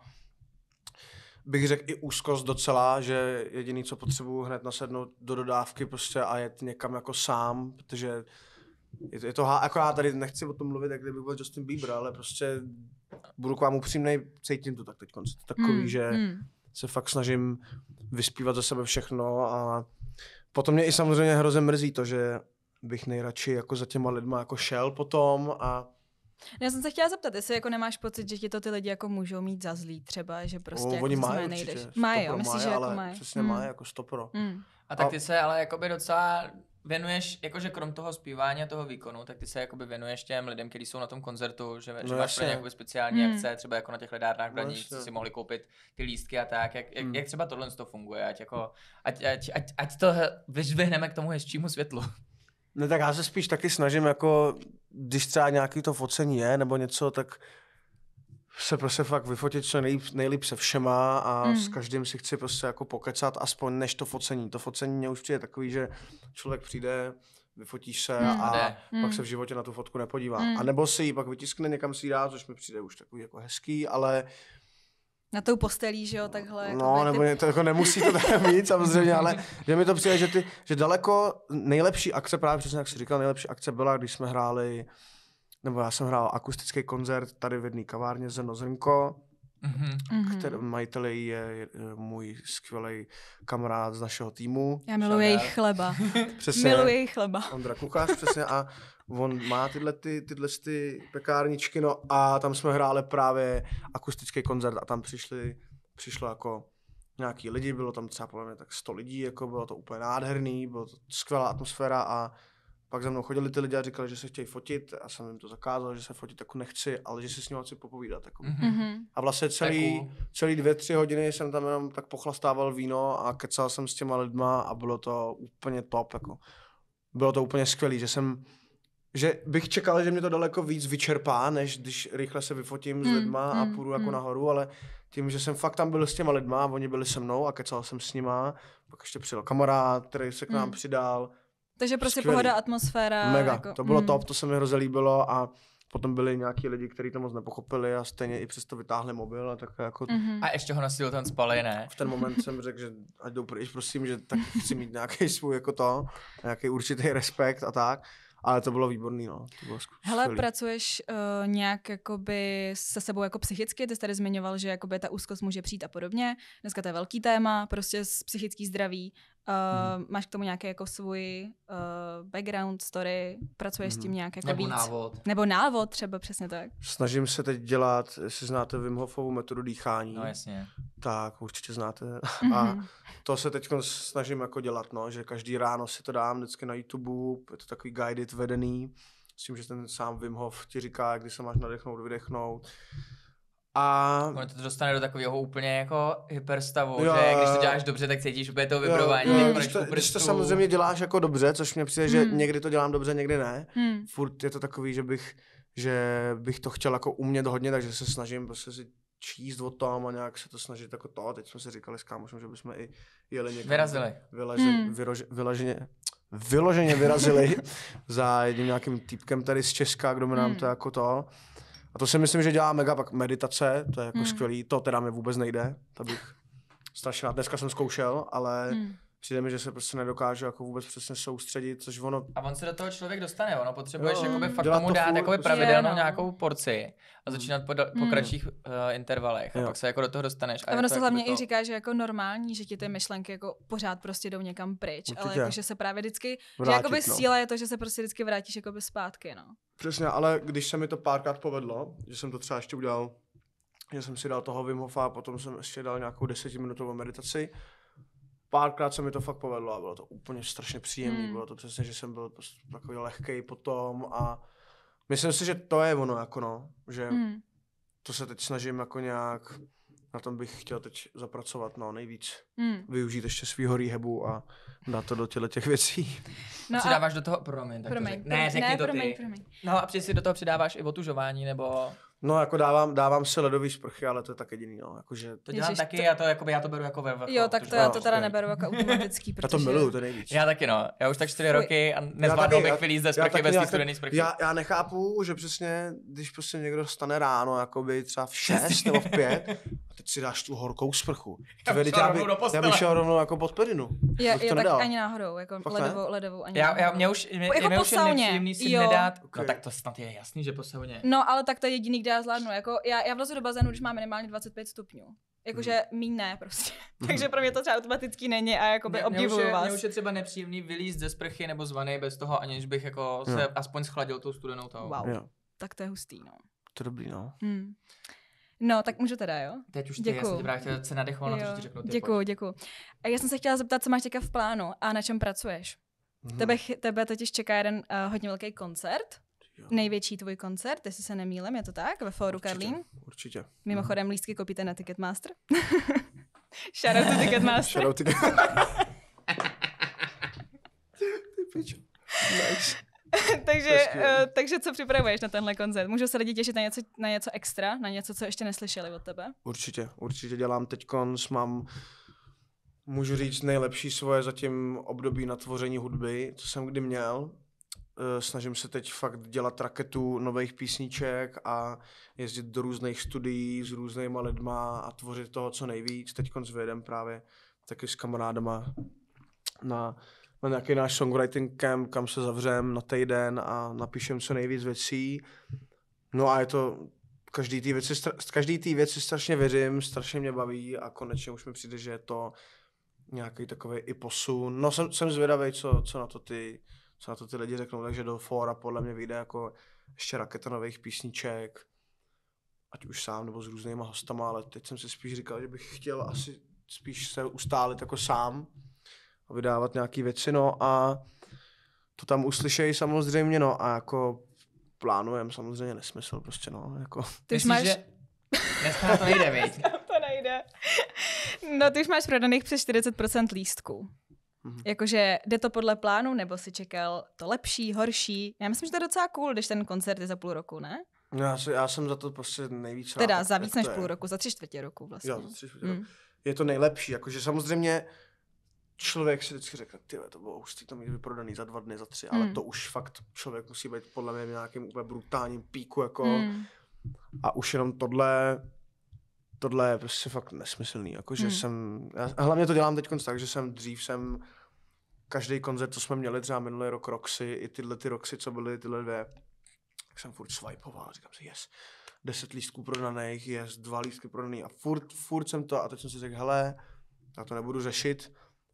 bych řekl, i úzkost docela, že jediný, co potřebuju hned nasednout do dodávky prostě a jet někam jako sám, protože je to jako já tady nechci o tom mluvit, jak kdyby byl Justin Bieber, ale prostě budu k vám upřímnej, cítím to tak teď takový, že se fakt snažím vyspívat za sebe všechno a potom mě i samozřejmě hrozně mrzí to, že bych nejradši jako za těma lidma jako šel potom a já jsem se chtěla zeptat, jestli jako nemáš pocit, že ti to ty lidi jako můžou mít za zlý třeba, že prostě jako oni mají nejdeš. Mají, myslíš, že jako mají. Přesně mají, jako 100%. A tak ty se ale jakoby docela věnuješ, jakože krom toho zpívání a toho výkonu, tak ty se jakoby věnuješ těm lidem, kteří jsou na tom koncertu, že máš pro ně jakoby speciální akce, třeba jako na těch ledárnách v Brně, si mohli koupit ty lístky a tak. Jak třeba tohle to funguje, ať to vyžvihneme k tomu hezčímu světlu. No tak já se spíš taky snažím, jako když třeba nějaký to focení je, nebo něco, tak se prostě fakt vyfotit co nejlíp se všema a s každým si chci prostě jako pokecat aspoň než to focení. To focení mě už přijde takový, že člověk přijde, vyfotíš se a pak se v životě na tu fotku nepodívá. A nebo si ji pak vytiskne, někam si ji dá, což mi přijde už takový jako hezký, ale na tou postelí, že jo, takhle. No, nebo to jako nemusí to tak mít samozřejmě, ale že mi to přijde, že daleko nejlepší akce, právě přesně jak jsi říkal, nejlepší akce byla, když jsme hráli, nebo já jsem hrál akustický koncert tady v jedné kavárně Zrnko, který majitel je můj skvělý kamarád z našeho týmu. Já miluji jejich chleba. Přesně. Miluji jejich chleba. Ondra Kuchař, přesně, a on má tyhle pekárničky, no a tam jsme hráli právě akustický koncert a tam přišlo jako nějaký lidi, bylo tam třeba podle mě tak 100 lidí, jako bylo to úplně nádherný, byla to skvělá atmosféra a pak za mnou chodili ty lidi a říkali, že se chtějí fotit a jsem jim to zakázal, že se fotit jako nechci, ale že si s ním chci popovídat. Jako. A vlastně celý 2-3 hodiny jsem tam jenom tak pochlastával víno a kecal jsem s těma lidma a bylo to úplně top. Jako. Bylo to úplně skvělý, že bych čekal, že mě to daleko víc vyčerpá, než když rychle se vyfotím s lidma a půjdu jako nahoru, ale tím, že jsem fakt tam byl s těma lidma, oni byli se mnou a kecal jsem s nima, pak ještě přijel kamarád, který se k nám přidal. Takže prostě skvělý. Pohoda, atmosféra. Mega, jako, to bylo top, to se mi hrozně líbilo a potom byli nějaký lidi, kteří to moc nepochopili a stejně i přesto vytáhli mobil a tak jako... A ještě ho nosil ten spalej, ne? V ten moment jsem řekl, že ať jdou pryč, prosím, že tak chci mít nějaký svůj jako to, nějaký určitý respekt a tak. Ale to bylo výborný, no. To bylo hele, pracuješ nějak jakoby se sebou jako psychicky? Ty jsi tady zmiňoval, že jakoby ta úzkost může přijít a podobně. Dneska to je velký téma, prostě psychický zdraví. Máš k tomu nějaký jako svůj background story, pracuješ s tím nějak jako Nebo víc? návod. Nebo návod třeba, přesně tak. Snažím se teď dělat, jestli znáte Wim Hofovu metodu dýchání. No jasně. Tak, určitě znáte. A to se teď snažím jako dělat, no, že každý ráno si to dám vždycky na YouTube, je to takový guided vedený, s tím, že ten sám Wim Hof ti říká, kdy se máš nadechnout, vydechnout. A ono to dostane do takového úplně jako hyperstavu, že když to děláš dobře, tak cítíš úplně to vibrování. Když to samozřejmě děláš jako dobře, což mě přijde, že někdy to dělám dobře, někdy ne. Furt je to takový, že bych to chtěl jako umět hodně, takže se snažím prostě si číst o tom a nějak se to snažit jako to. Teď jsme si říkali s kámošem, že bychom i jeli někam. Vyrazili. Vyloženě vyrazili za jedním nějakým týpkem tady z Česka, kdo mi nám to jako to. A to si myslím, že dělá mega, pak meditace, to je jako skvělý, to teda mi vůbec nejde, to bych strašně, dneska jsem zkoušel, ale přijde mi, že se prostě nedokážu jako vůbec přesně soustředit, což ono... A on se do toho člověk dostane, ono potřebuješ jakoby fakt tomu dát jakoby pravidelnou nějakou porci a začínat po kratších intervalech a pak se jako do toho dostaneš. A ono se hlavně i říká, že jako normální, že ti ty myšlenky jako pořád prostě jdou někam pryč, určitě. Ale jakože se právě vždycky, vrátit, že jakoby síla je to, že se prostě vždycky vrátíš jakoby zpátky, no. Přesně, ale když se mi to párkrát povedlo, že jsem to třeba ještě udělal, že jsem si dal toho Wim Hofa a potom jsem ještě dal nějakou 10minutovou meditaci. Párkrát se mi to fakt povedlo a bylo to úplně strašně příjemné. Bylo to přesně, že jsem byl prostě takový lehkej potom a myslím si, že to je ono, jako no, že to se teď snažím jako nějak, na tom bych chtěl teď zapracovat, no, nejvíc. Využít ještě svýho rehabu a dát to do těch věcí. No přidáváš do toho, promiň. Ne, řekni to ty. No a přijď si do toho přidáváš i otužování, nebo... No, jako dávám si ledový sprchy, ale to je tak jediný, no, jakože... To dělám taky, já to beru jako vrchol. Jo, tak to já to teda neberu jako automatický, protože... Já to miluju, to nejvíc. Já taky, no. Já už tak 4 roky a nezvládnu bych vylízt ze sprchy bez těch studených sprchy. Já nechápu, že přesně, když prostě někdo stane ráno, jakoby třeba v 6 nebo v 5, a teď si dáš tu horkou sprchu. Já bych šel rovnou jako pod perinu. Já tak ani náhodou, jako ledovou ani náhodou. Mě už je nepříjemný si nedát. No tak to snad je jasný, že po sauně. No, ale tak to je jediný, kde já zvládnu. Jako já vlezu do bazénu, když má minimálně 25 stupňů. Jakože míň ne prostě. Takže pro mě to třeba automatický není a jakoby obdivuju vás. Mně už je třeba nepříjemný vylízt ze sprchy nebo z vany bez toho, aniž bych jako se aspoň schladil tou studenou tahou. Wow. Tak to je hustý, no. To je dobrý, no. No, tak můžu teda, jo? Teď už ty, já jsem tě právě chtěla se nadechovat na to, že ti řeknu ty. Děkuju. A já jsem se chtěla zeptat, co máš teďka v plánu a na čem pracuješ? Tebe totiž čeká jeden hodně velký koncert. Jo. Největší tvůj koncert, jestli se nemýlím, je to tak? Ve Fóru Karlín? Určitě. Mimochodem lístky koupíte na Ticketmaster. Shoutout to Ticketmaster. Shoutout Ticketmaster. Ty pičo. Nice. takže co připravuješ na tenhle koncert? Můžou se lidi těšit na něco extra? Na něco, co ještě neslyšeli od tebe? Určitě dělám teďkon, můžu říct, nejlepší svoje zatím období na tvoření hudby, co jsem kdy měl. Snažím se teď fakt dělat raketu nových písniček a jezdit do různých studií s různýma lidma a tvořit toho co nejvíc. Teďkon s Vědem právě taky s kamarádama na nějaký náš songwriting camp, kam se zavřem na týden a napíšem co nejvíc věcí. No a je to, každý té věci strašně věřím, strašně mě baví a konečně už mi přijde, že je to nějaký takový i posun. No jsem zvědavý, co na to ty lidi řeknou, takže do fóra podle mě vyjde jako ještě raketa nových písniček, ať už sám nebo s různýma hostama, ale teď jsem si spíš říkal, že bych chtěl asi spíš se ustálit jako sám a vydávat nějaký věci, no a to tam uslyšejí samozřejmě, no a jako plánujem samozřejmě nesmysl prostě, no, jako. Ty už máš... že dneska to nejde, viď? To nejde. No ty už máš prodaných přes 40% lístků. Jakože jde to podle plánu, nebo si čekal to lepší, horší? Já myslím, že to je docela cool, když ten koncert je za půl roku, ne? Já jsem za to prostě nejvíc rád. Teda za víc než půl roku, za 3/4 roku vlastně. Jo, za 3/4 roku. Je to nejlepší, jakože samozřejmě člověk si vždycky řekne, tyhle, to bylo hustý, to mít vyprodaný za 2 dny, za 3, ale to už fakt člověk musí být podle mě v nějakém úplně brutálním píku, jako a už jenom tohle je prostě fakt nesmyslný, jakože já hlavně to dělám teď tak, že dřív jsem každý koncert, co jsme měli třeba minulý rok Roxy, i tyhle ty Roxy, co byly tyhle 2, tak jsem furt swipeoval, říkám si, 10 lístků prodaných, 2 lístky prodaný a furt jsem to, a teď jsem si řekl, hele, já to nebudu řešit,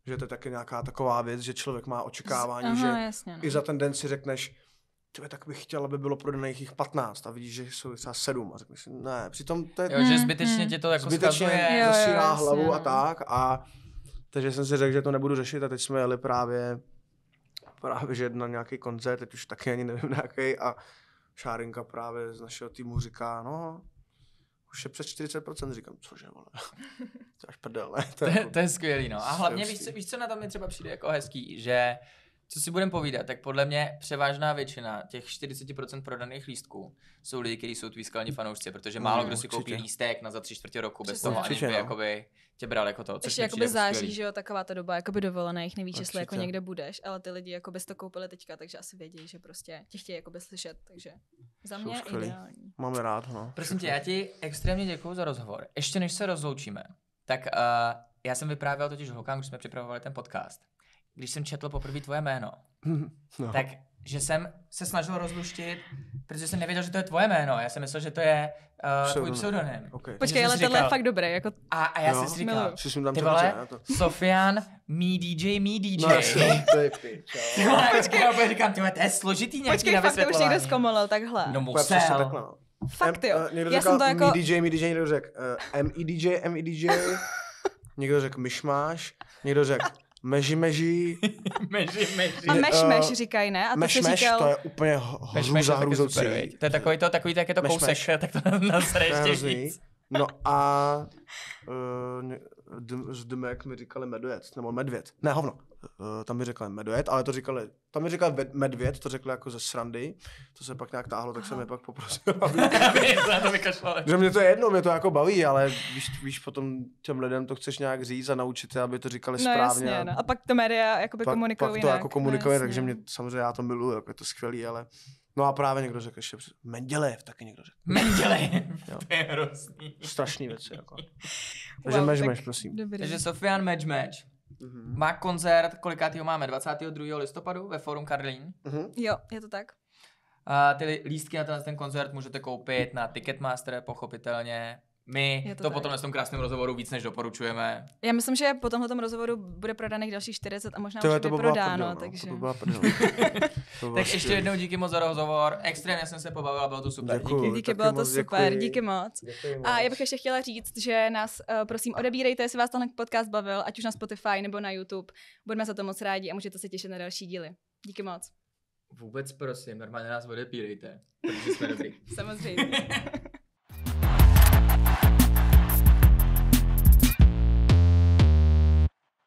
že to je taky nějaká taková věc, že člověk má očekávání, Aha, že jasně, no. i za ten den si řekneš, tak bych chtěl, aby bylo prodaných jich 15 a vidíš, že jsou třeba 7 a řekneš si, ne, přitom to je... Jo, že zbytečně tě to jako zbytečně zasírá hlavu no. a tak a takže jsem si řekl, že to nebudu řešit a teď jsme jeli právě že na nějaký koncert, teď už taky ani nevím nějaký a Šárinka právě z našeho týmu říká, no, už je přes 40%, říkám, cože, vole, to až prdel, ne? To je skvělý, no. A hlavně víš, co na tom mi třeba přijde jako hezký, že co si budeme povídat, tak podle mě převážná většina těch 40% prodaných lístků jsou lidi, kteří jsou tví skalní fanoušci, protože málo kdo si koupí lístek na za 3/4 roku bez toho, aniž by jakoby tě bral jako to. Ještě jakoby září, že jo, taková ta doba jakoby dovolených, nevíš, jestli jako někde budeš, ale ty lidi jakoby to koupili teďka, takže asi vědí, že prostě tě chtějí jakoby slyšet, takže za mě ideální. Máme rád, no. Prosím tě, já ti extrémně děkuju za rozhovor. Ještě než se rozloučíme, tak já jsem vyprávěl totiž holkám, když jsme připravovali ten podcast. Když jsem četl poprvé tvoje jméno, tak že jsem se snažil rozluštit, protože jsem nevěděl, že to je tvoje jméno. Já jsem myslel, že to je tvůj pseudonym. Okay. Počkej, ale tohle je fakt dobré. Jako... A já jsem si říkal, ty vole, Sofian, me DJ. No, to je pič. Počkej, já říkám, to je složitý nějaký na vysvětlování. Počkej, fakt to už někdo zkomolil takhle. No musel. Fakt jo. Někdo řekl me DJ, někdo řekl MEDJ, někdo řekl myšmáš, někdo řekl meži. A meš říkají, ne? A meš, to je úplně hrůzoucí. To je takový tak je to kousek, tak to nasere ještě víc. No a z Dymek mi říkali medvěd. Ne, hovno. Tam mi řekli medvěd, ale tam mi říkali medvěd, to řekli jako ze srandy. To se pak nějak táhlo, tak jsem je pak poprosil. Že mě to je jedno, mě to jako baví, ale víš potom těm lidem to chceš nějak říct a naučit je, aby to říkali správně. Jasně, no. A pak to média jakoby komunikují jinak. Pak to jako komunikuje, takže mě samozřejmě já to miluju, jako je to skvělý, ale... No a právě někdo řekl ještě Mendělejev, taky někdo řekl. Mendělejev, to je hrozný. Strašný věci, jako. Takže meš, prosím. Dobrý. Takže Sofian Match. Má koncert, kolikátýho máme? 22. listopadu ve Fórum Karlín. Jo, je to tak. A ty lístky na ten koncert můžete koupit na Ticketmaster, pochopitelně. My to potom na tom krásném rozhovoru víc než doporučujeme. Já myslím, že po tomhle rozhovoru bude prodaných dalších 40 a možná už to prodáno, takže... Tak ještě jednou díky moc za rozhovor. Extrémně jsem se pobavila, bylo to super. Díky, bylo to super, díky moc. A já bych ještě chtěla říct, že nás prosím odebírejte, jestli vás tenhle podcast bavil, ať už na Spotify nebo na YouTube. Budeme za to moc rádi a můžete se těšit na další díly. Díky moc. Vůbec prosím, normálně nás odebírejte, protože jsme dobrý. Samozřejmě.